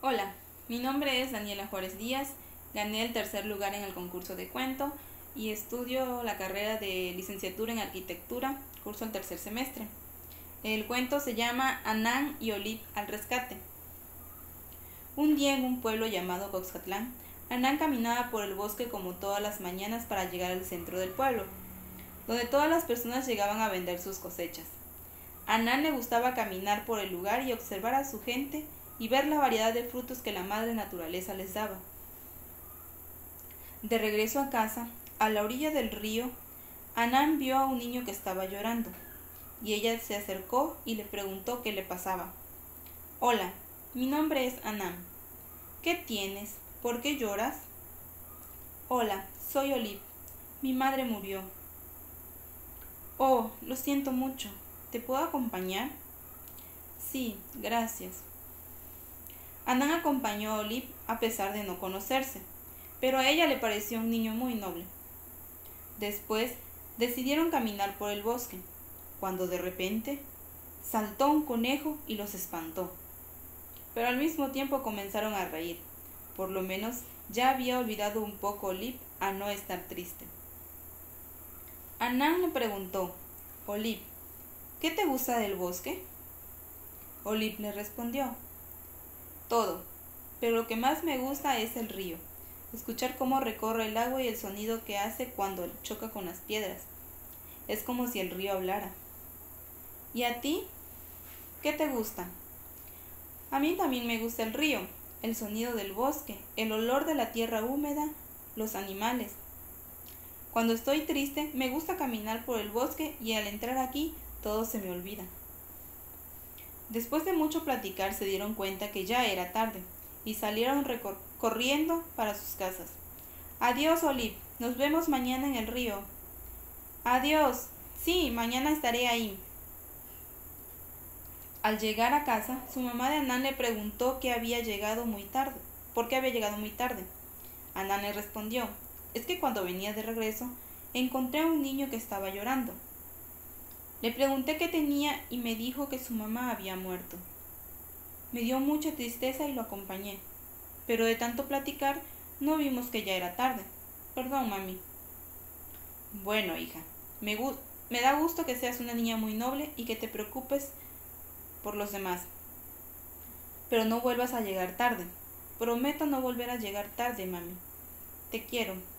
Hola, mi nombre es Daniela Juárez Díaz, gané el tercer lugar en el concurso de cuento y estudio la carrera de licenciatura en arquitectura, curso el tercer semestre. El cuento se llama Anán y Olip al rescate. Un día en un pueblo llamado Coxcatlán, Anán caminaba por el bosque como todas las mañanas para llegar al centro del pueblo, donde todas las personas llegaban a vender sus cosechas. A Anán le gustaba caminar por el lugar y observar a su gente y ver la variedad de frutos que la madre naturaleza les daba. De regreso a casa, a la orilla del río, Anán vio a un niño que estaba llorando, y ella se acercó y le preguntó qué le pasaba. Hola, mi nombre es Anán. ¿Qué tienes? ¿Por qué lloras? Hola, soy Olip. Mi madre murió. Oh, lo siento mucho. ¿Te puedo acompañar? Sí, gracias. Anán acompañó a Olip a pesar de no conocerse, pero a ella le pareció un niño muy noble. Después decidieron caminar por el bosque, cuando de repente saltó un conejo y los espantó. Pero al mismo tiempo comenzaron a reír. Por lo menos ya había olvidado un poco Olip a no estar triste. Anán le preguntó, Olip, ¿qué te gusta del bosque? Olip le respondió, todo, pero lo que más me gusta es el río, escuchar cómo recorre el agua y el sonido que hace cuando choca con las piedras. Es como si el río hablara. ¿Y a ti? ¿Qué te gusta? A mí también me gusta el río, el sonido del bosque, el olor de la tierra húmeda, los animales. Cuando estoy triste, me gusta caminar por el bosque y al entrar aquí, todo se me olvida. Después de mucho platicar se dieron cuenta que ya era tarde y salieron corriendo para sus casas. Adiós, Olip, nos vemos mañana en el río. Adiós, sí, mañana estaré ahí. Al llegar a casa, su mamá de Anán le preguntó por qué había llegado muy tarde. Anán le respondió, es que cuando venía de regreso, encontré a un niño que estaba llorando. Le pregunté qué tenía y me dijo que su mamá había muerto. Me dio mucha tristeza y lo acompañé, pero de tanto platicar no vimos que ya era tarde. Perdón, mami. Bueno, hija, me da gusto que seas una niña muy noble y que te preocupes por los demás. Pero no vuelvas a llegar tarde. Prometo no volver a llegar tarde, mami. Te quiero.